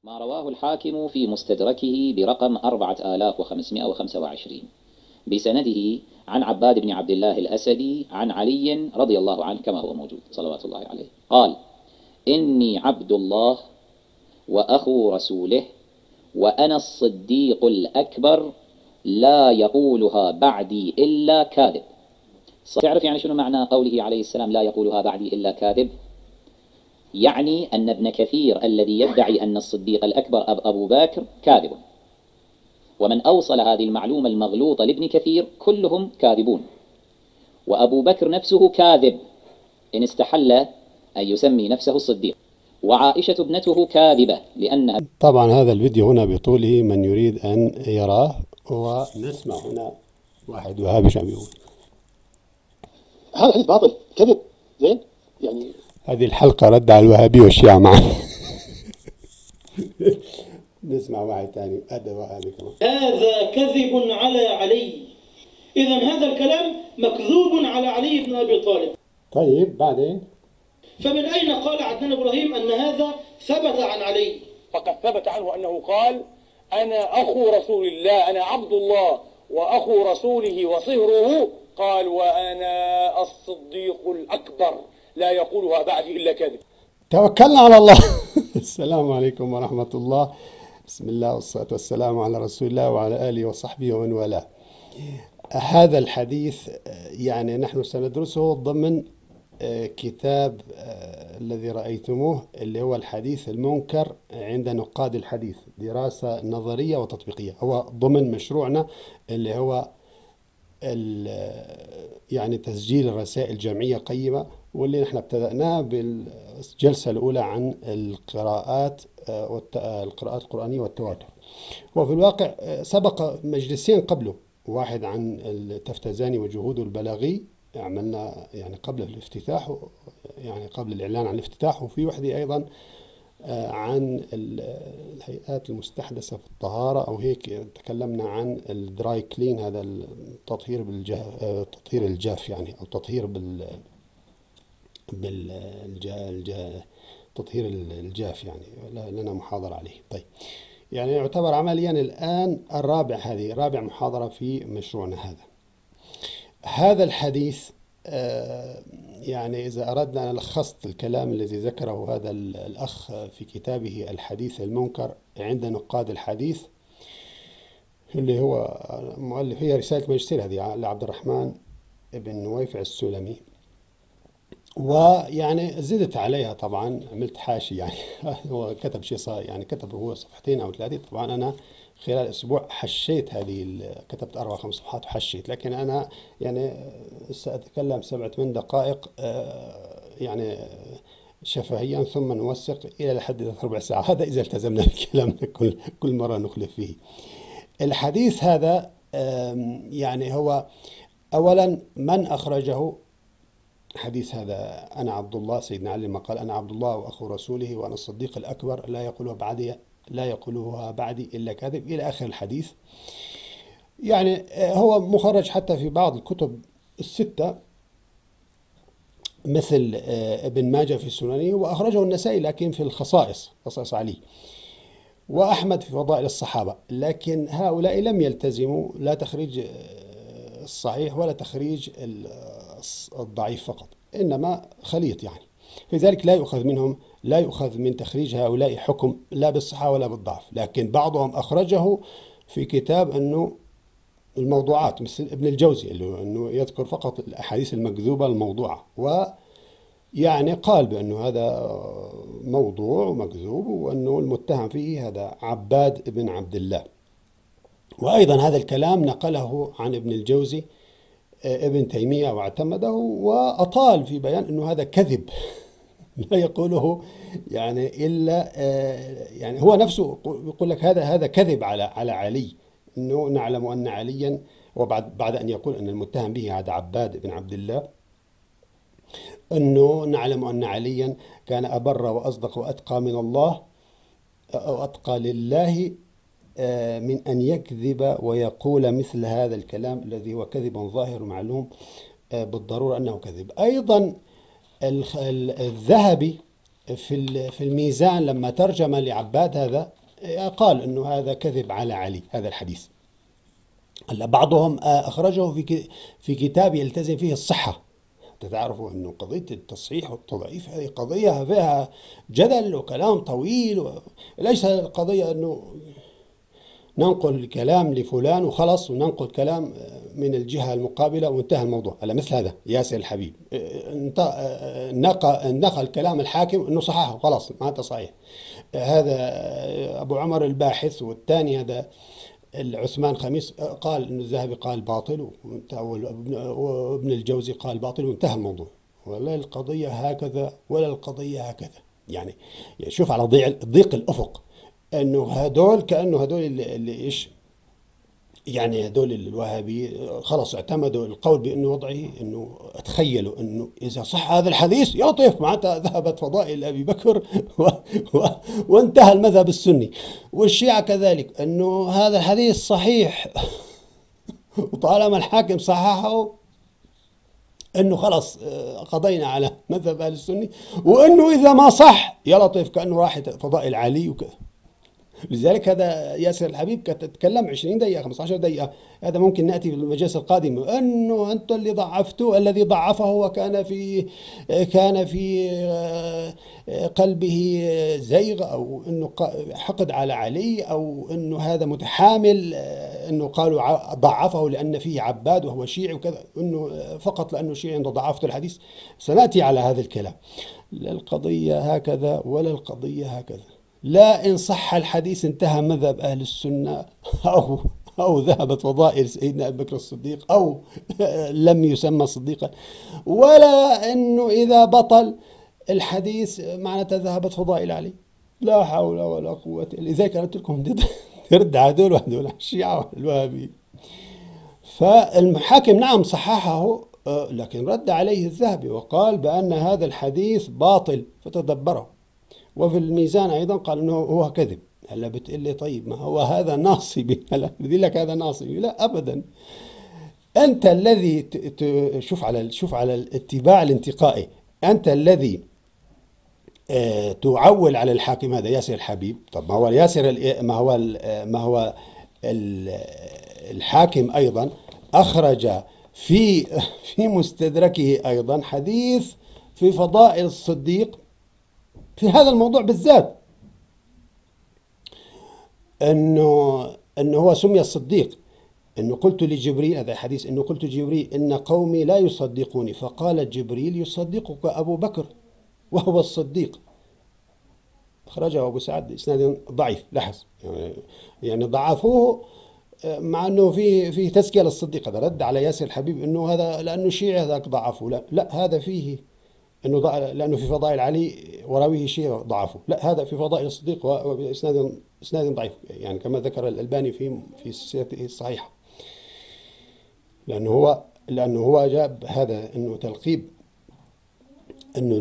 ما رواه الحاكم في مستدركه برقم 4525 بسنده عن عباد بن عبد الله الأسدي عن علي رضي الله عنه كما هو موجود صلوات الله عليه قال: إني عبد الله وأخو رسوله وأنا الصديق الأكبر لا يقولها بعدي إلا كاذب. تعرف يعني شنو معنى قوله عليه السلام لا يقولها بعدي إلا كاذب؟ يعني أن ابن كثير الذي يدعي أن الصديق الأكبر أبو بكر كاذب، ومن أوصل هذه المعلومة المغلوطة لابن كثير كلهم كاذبون، وأبو بكر نفسه كاذب إن استحل أن يسمي نفسه الصديق، وعائشة ابنته كاذبة لأنها. طبعا هذا الفيديو هنا بطوله، من يريد أن يراه، ونسمع هنا واحد وهابي شو عم يقول. هذا حديث باطل كذب. زين يعني هذه الحلقة رد على الوهابي والشيعة معا. نسمع واحد ثاني هذا وهابي كمان. هذا كذب على علي، إذا هذا الكلام مكذوب على علي بن أبي طالب. طيب بعدين، فمن أين قال عدنان إبراهيم أن هذا ثبت عن علي؟ فقد ثبت عنه أنه قال: أنا أخو رسول الله، أنا عبد الله وأخو رسوله وصهره، قال: وأنا الصديق الأكبر لا يقولها بعدي إلا كذب. توكلنا على الله. السلام عليكم ورحمة الله. بسم الله والصلاة والسلام على رسول الله وعلى آله وصحبه ومن والاه. هذا الحديث يعني نحن سندرسه ضمن كتاب الذي رأيتموه اللي هو الحديث المنكر عند نقاد الحديث، دراسة نظرية وتطبيقية. هو ضمن مشروعنا اللي هو يعني تسجيل الرسائل جمعية قيمة، واللي نحن ابتدأناه بالجلسة الأولى عن القراءات القرآنية والتواتر. وفي الواقع سبق مجلسين قبله، واحد عن التفتزاني وجهوده البلاغي عملنا يعني قبل الافتتاح، يعني قبل الإعلان عن الافتتاح، وفي وحدة أيضا عن الهيئات المستحدثة في الطهارة أو هيك، تكلمنا عن الدراي كلين، هذا التطهير تطهير الجاف يعني، أو تطهير تطهير الجاف يعني، لنا محاضرة عليه. طيب يعني يعتبر عمليا الآن هذه رابع محاضرة في مشروعنا هذا. هذا الحديث يعني إذا أردنا أن لخصت الكلام الذي ذكره هذا الأخ في كتابه الحديث المنكر عند نقاد الحديث، اللي هو مؤلف، هي رسالة ماجستير هذه لعبد الرحمن بن نويفع السلمي، ويعني زدت عليها طبعا، عملت حاشي يعني. هو كتب شيء يعني كتب هو صفحتين أو ثلاثة، طبعا أنا خلال أسبوع حشيت كتبت 4 5 صفحات وحشيت، لكن أنا يعني سأتكلم 7 8 دقائق يعني شفهيا، ثم نوثق إلى لحد ربع ساعة، هذا إذا التزمنا بكلامنا كل مرة نخلف فيه. الحديث هذا يعني هو أولا من أخرجه حديث هذا: أنا عبد الله، سيدنا علي لما قال: أنا عبد الله وأخو رسوله وأنا الصديق الأكبر لا يقولها بعدي إلا كاذب، إلى آخر الحديث. يعني هو مخرج حتى في بعض الكتب الستة مثل ابن ماجه في سننه، وأخرجه النسائي لكن في الخصائص، خصائص علي، وأحمد في فضائل الصحابة. لكن هؤلاء لم يلتزموا لا تخريج الصحيح ولا تخريج الضعيف فقط، إنما خليط يعني. لذلك لا يؤخذ من تخريج هؤلاء حكم لا بالصحة ولا بالضعف. لكن بعضهم أخرجه في كتاب أنه الموضوعات، مثل ابن الجوزي اللي أنه يذكر فقط الأحاديث المكذوبة الموضوعة، ويعني قال بأنه هذا موضوع ومكذوب، وأنه المتهم فيه هذا عباد بن عبد الله. وأيضا هذا الكلام نقله عن ابن الجوزي ابن تيمية واعتمده، وأطال في بيان أنه هذا كذب لا يقوله يعني إلا يعني هو نفسه يقول لك هذا كذب على علي، أنه نعلم أن عليا، وبعد أن يقول أن المتهم به هذا عباد بن عبد الله، أنه نعلم أن عليا كان أبر وأصدق وأتقى من الله، أو أتقى لله من أن يكذب ويقول مثل هذا الكلام الذي هو كذب ظاهر معلوم بالضرورة أنه كذب. أيضا الذهبي في الميزان لما ترجم لعباد هذا قال أنه هذا كذب على علي هذا الحديث. هلا بعضهم أخرجه في كتاب يلتزم فيه الصحة. تعرفوا أنه قضية التصحيح والتضعيف هذه قضية فيها جدل وكلام طويل، وليس القضية أنه ننقل الكلام لفلان وخلص وننقل كلام من الجهة المقابلة وانتهى الموضوع. على مثل هذا ياسر الحبيب نقل كلام الحاكم أنه صححه خلاص معناته صحيح. هذا أبو عمر الباحث، والثاني هذا العثمان خميس قال أنه الذهبي قال باطل، وابن الجوزي قال باطل وانتهى الموضوع. ولا القضية هكذا ولا القضية هكذا. يعني شوف على ضيق الأفق أنه هدول كأنه هدول اللي إيش يعني هدول الوهابي خلص اعتمدوا القول بأنه وضعه أنه تخيلوا أنه إذا صح هذا الحديث يطيف معناتها ذهبت فضائل أبي بكر وانتهى المذهب السني. والشيعة كذلك أنه هذا الحديث صحيح وطالما الحاكم صححه أنه خلص قضينا على مذهب أهل السني، وأنه إذا ما صح يلطف كأنه راحت فضائل علي وكذا. لذلك هذا ياسر الحبيب تتكلم 20 دقيقة 15 دقيقة. هذا ممكن نأتي في المجلس القادم أنه أنتم اللي ضعفتوا، الذي ضعفه وكان في قلبه زيغ، أو أنه حقد على علي، أو أنه هذا متحامل، أنه قالوا ضعفه لأن فيه عباد وهو شيعي وكذا، أنه فقط لأنه شيعي أنه ضعفت الحديث. سنأتي على هذا الكلام. لا القضية هكذا ولا القضية هكذا. لا إن صح الحديث انتهى مذهب أهل السنة أو ذهبت فضائل سيدنا أبي بكر الصديق أو لم يسمى صديقا، ولا إنه إذا بطل الحديث معناتها ذهبت فضائل عليه. لا حول ولا قوة. لذلك قلت لكم ترد على دول وهدول الشيعة والوهابيين. فالحاكم نعم صححه، لكن رد عليه الذهبي وقال بأن هذا الحديث باطل فتدبره. وفي الميزان أيضا قال أنه هو كذب. هلا بتقول لي طيب ما هو هذا ناصبي؟ هلا بدي لك هذا ناصبي؟ لا أبدا. أنت الذي شوف على الاتباع الانتقائي، أنت الذي تعول على الحاكم هذا ياسر الحبيب. طب ما هو الحاكم أيضا أخرج في مستدركه أيضا حديث في فضائل الصديق في هذا الموضوع بالذات، انه هو سمي الصديق. انه قلت لجبريل، هذا حديث، انه قلت لجبريل ان قومي لا يصدقوني، فقال جبريل يصدقك ابو بكر وهو الصديق. اخرجه ابو سعد باسناد ضعيف. لاحظ يعني ضعفوه مع انه فيه تزكية للصديق. هذا رد على ياسر الحبيب انه هذا لانه شيعي هذاك ضعفوه. لا هذا فيه انه لانه في فضائل علي وراويه شيء ضعفه. لا هذا في فضائل الصديق وباسناد ضعيف، يعني كما ذكر الألباني في سيرته الصحيحة. لانه هو جاب هذا انه تلقيب، انه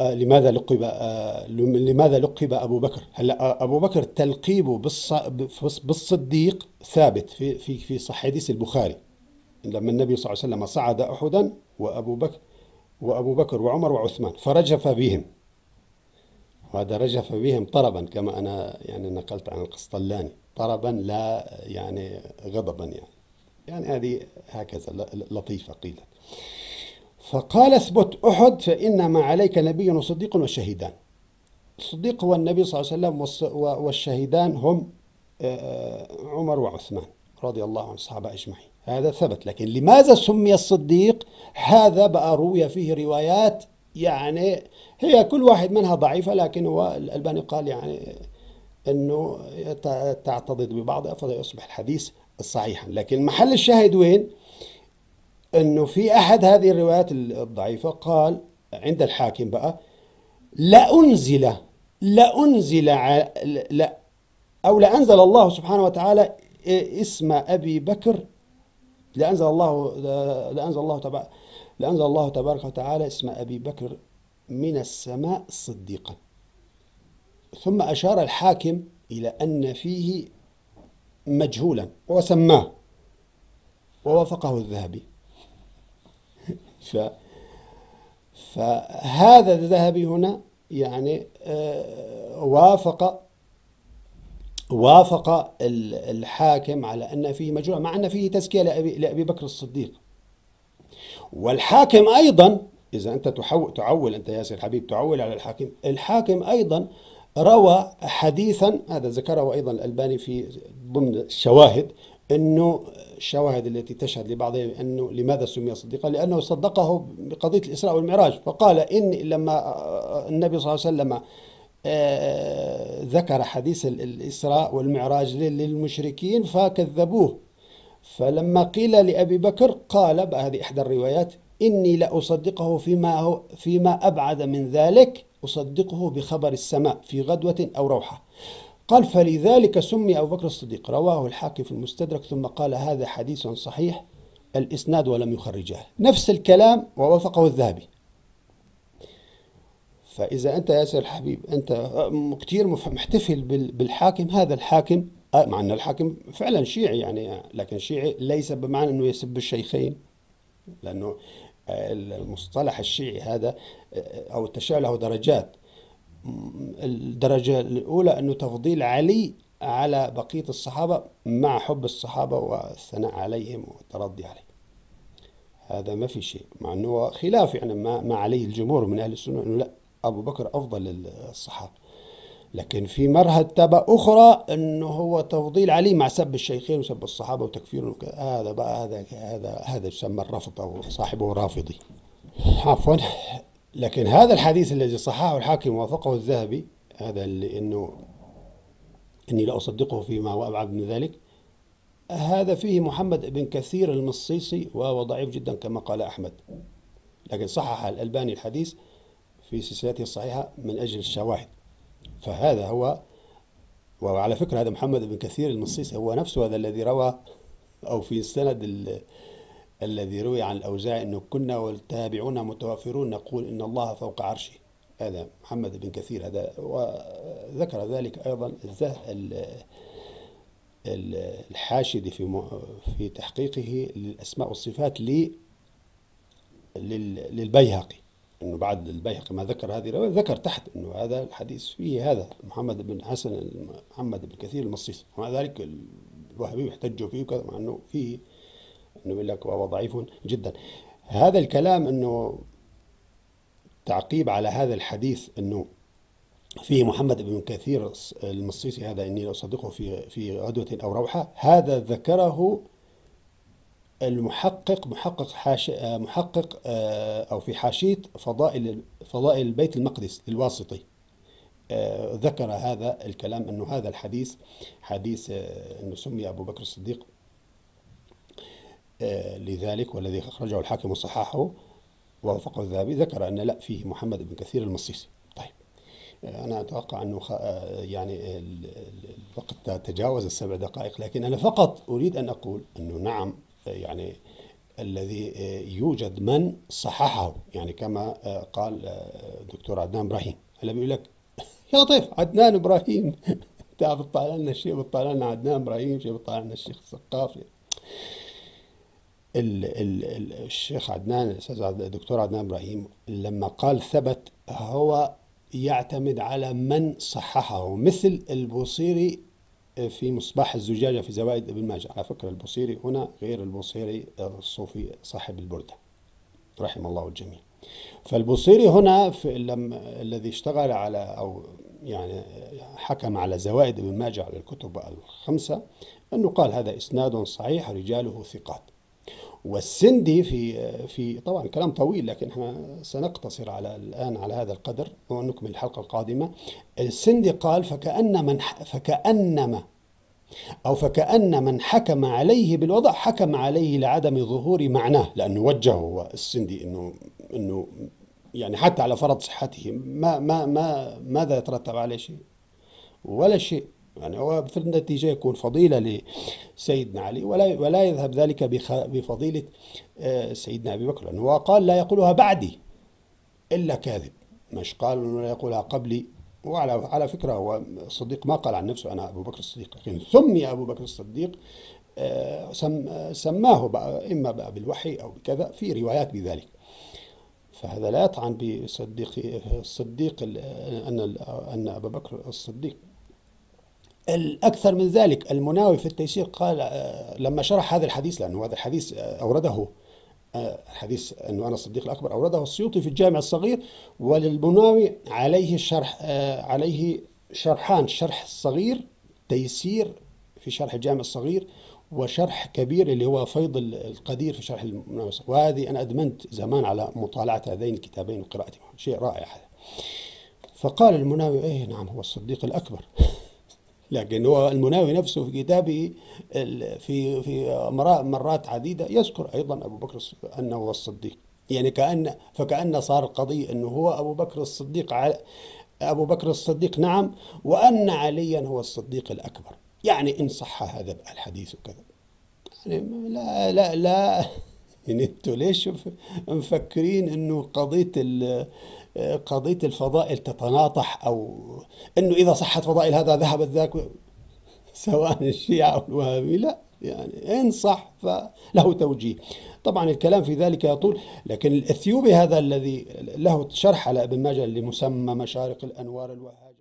لماذا لقب ابو بكر. هلا ابو بكر تلقيبه بالصديق ثابت في صحيح حديث البخاري، لما النبي صلى الله عليه وسلم صعد احدا وأبو بكر وعمر وعثمان فرجف بهم. وهذا رجف بهم طربا، كما أنا يعني نقلت عن القسطلاني، طربا لا يعني غضبا، يعني هذه هكذا لطيفة قيلت. فقال اثبت أحد فإنما عليك نبي وصديق والشهيدان. الصديق هو النبي صلى الله عليه وسلم، والشهيدان هم عمر وعثمان رضي الله عن الصحابة أجمعين. هذا ثبت. لكن لماذا سمي الصديق؟ هذا بقى روي فيه روايات يعني هي كل واحد منها ضعيفة، لكن هو الألباني قال يعني أنه تعتضد ببعضها فيصبح الحديث صحيحا. لكن محل الشاهد وين؟ أنه في أحد هذه الروايات الضعيفة قال عند الحاكم بقى لأنزل الله سبحانه وتعالى اسم أبي بكر، لأنزل الله تبارك وتعالى اسم أبي بكر من السماء صديقا. ثم أشار الحاكم إلى أن فيه مجهولا وسماه، ووافقه الذهبي. فهذا الذهبي هنا يعني وافق الحاكم على أن فيه مجروح، مع أن فيه تزكية لأبي بكر الصديق. والحاكم أيضا، إذا أنت تعول أنت ياسر حبيب تعول على الحاكم أيضا روى حديثا، هذا ذكره أيضا الألباني في ضمن الشواهد، أنه الشواهد التي تشهد لبعضهم أنه لماذا سمي صديقا، لأنه صدقه بقضية الإسراء والمعراج. فقال إن لما النبي صلى الله عليه وسلم ذكر حديث الإسراء والمعراج للمشركين فكذبوه، فلما قيل لأبي بكر قال بقى، هذه إحدى الروايات، إني لأصدقه فيما أبعد من ذلك، أصدقه بخبر السماء في غدوة أو روحة. قال فلذلك سمي أبو بكر الصديق. رواه الحاكم في المستدرك، ثم قال هذا حديث صحيح الإسناد ولم يخرجه. نفس الكلام ووافقه الذهبي. فإذا أنت ياسر الحبيب أنت كثير محتفل بالحاكم، هذا الحاكم مع أن الحاكم فعلا شيعي يعني، لكن شيعي ليس بمعنى أنه يسب الشيخين، لأنه المصطلح الشيعي هذا أو التشيع له درجات. الدرجة الأولى أنه تفضيل علي على بقية الصحابة مع حب الصحابة والثناء عليهم والترضي عليهم، هذا ما في شيء، مع أنه خلاف يعني ما عليه الجمهور من أهل السنة، أنه لا، أبو بكر أفضل الصحابة. لكن في مرتبة أخرى أنه هو تفضيل علي مع سب الشيخين وسب الصحابة وتكفيرهم، هذا بقى هذا يسمى الرفض أو صاحبه رافضي، عفوا. لكن هذا الحديث الذي صححه الحاكم ووافقه الذهبي، هذا اللي إني لا أصدقه فيما هو أبعد من ذلك، هذا فيه محمد بن كثير المصيصي وهو ضعيف جدا كما قال أحمد، لكن صحح الألباني الحديث في سلسلته الصحيحة من أجل الشواهد. فهذا هو، وعلى فكرة هذا محمد بن كثير المصيصي هو نفسه هذا الذي روى، أو في السند الذي روي عن الأوزاعي أنه كنا والتابعون متوافرون نقول إن الله فوق عرشه، هذا محمد بن كثير هذا. وذكر ذلك أيضا الحاشدي في تحقيقه للأسماء والصفات للبيهقي، أنه بعد البيهقي ما ذكر هذه الرواية ذكر تحت أنه هذا الحديث فيه هذا محمد بن حسن محمد بن كثير المصيصي، ومع ذلك الوهابي يحتجوا فيه وكذا، مع أنه فيه أنه يقول لك وهو ضعيف جدا. هذا الكلام أنه تعقيب على هذا الحديث أنه فيه محمد بن كثير المصيصي، هذا إني أصدقه في غدوة أو روحة، هذا ذكره المحقق محقق أو في حاشية فضائل بيت المقدس للواسطي، ذكر هذا الكلام أنه هذا الحديث حديث أنه سمي أبو بكر الصديق لذلك، والذي أخرجه الحاكم وصححه ووافقه الذهبي، ذكر أن لا فيه محمد بن كثير المصيصي. طيب أنا أتوقع أنه يعني الوقت تجاوز 7 دقائق، لكن أنا فقط أريد أن أقول أنه نعم يعني الذي يوجد من صححه، يعني كما قال دكتور عدنان إبراهيم، هلا بيقول لك يا لطيف عدنان إبراهيم تعرف بتطلع لنا شيء، بتطلع لنا عدنان إبراهيم شيء، بتطلع لنا الشيخ الثقافي. الشيخ عدنان الأستاذ الدكتور عدنان إبراهيم لما قال ثبت، هو يعتمد على من صححه، مثل البوصيري في مصباح الزجاجة في زوائد ابن ماجه. على فكرة البوصيري هنا غير البوصيري الصوفي صاحب البردة رحم الله الجميع. فالبوصيري هنا الذي اشتغل على أو يعني حكم على زوائد ابن ماجه على الكتب الخمسة، أنه قال هذا إسناد صحيح رجاله ثقات. والسندي في طبعا كلام طويل، لكن احنا سنقتصر الآن على هذا القدر ونكمل الحلقة القادمة. السندي قال فكأن من حكم عليه بالوضع حكم عليه لعدم ظهور معناه، لأنه وجهه السندي إنه يعني حتى على فرض صحته ماذا يترتب عليه شيء ولا شيء، يعني هو في النتيجة يكون فضيلة لسيدنا علي ولا يذهب ذلك بفضيلة سيدنا أبي بكر، لأنه هو قال لا يقولها بعدي إلا كاذب، مش قال أنه لا يقولها قبلي. وعلى فكرة هو الصديق ما قال عن نفسه أنا أبو بكر الصديق، لكن سمي أبو بكر الصديق سماه بقى إما بقى بالوحي أو بكذا، في روايات بذلك. فهذا لا يطعن الصديق أن أبا بكر الصديق. الأكثر من ذلك المناوي في التيسير قال لما شرح هذا الحديث، لأنه هذا الحديث أورده حديث أنه أنا الصديق الأكبر أورده السيوطي في الجامع الصغير، وللمناوي عليه عليه شرحان، شرح صغير تيسير في شرح الجامع الصغير، وشرح كبير اللي هو فيض القدير في شرح المناوي. وهذه أنا أدمنت زمان على مطالعة هذين الكتابين وقراءتهم، شيء رائع هذا. فقال المناوي إيه نعم هو الصديق الأكبر. لكن هو المناوي نفسه في كتابه في مرات عديدة يذكر أيضا أبو بكر أنه هو الصديق، يعني فكأن صار القضية أنه هو أبو بكر الصديق نعم، وأن عليا هو الصديق الأكبر. يعني إن صح هذا الحديث وكذا، يعني لا يعني أنتوا ليش مفكرين أنه قضية الفضائل تتناطح، أو أنه إذا صحت فضائل هذا ذهبت ذاك، سواء الشيعة أو الوهابي؟ لا، يعني إن صح فله توجيه. طبعا الكلام في ذلك يطول، لكن الأثيوبي هذا الذي له شرح على ابن ماجه اللي مسمى مشارق الأنوار الوهابي